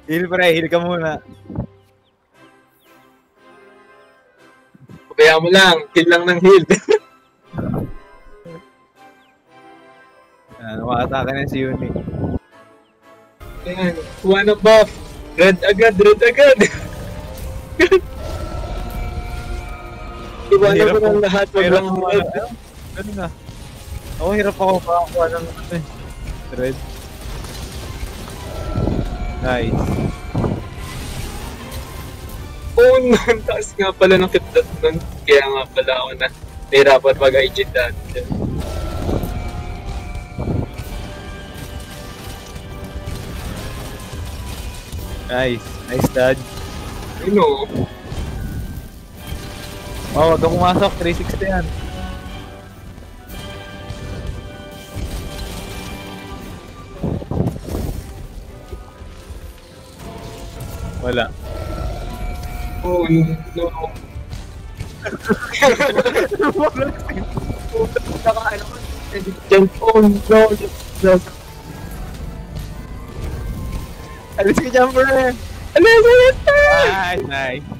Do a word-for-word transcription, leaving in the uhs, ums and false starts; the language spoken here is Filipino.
Heal pre, heal ka muna. Kaya mo lang, heal lang ng heal. Yan, makatake na si Uni. Ayan, kuha ng buff. Red agad, red agad. Iwanan mo ng lahat, wag lang ang red. Ano na? Ako hirap ako makakuha ng eh. Red. Nice. Oo, oh, ang taas nga pala ng kitlat nun. Kaya nga pala ako na nahirapan mag-I G dati. Nice. Nice dodge. You know. Oh, wag ka pumasok. three sixty yan. Wala. Oh, no. Jump on, no. Alis ka, jumper! Alis, alis! Nice, nice.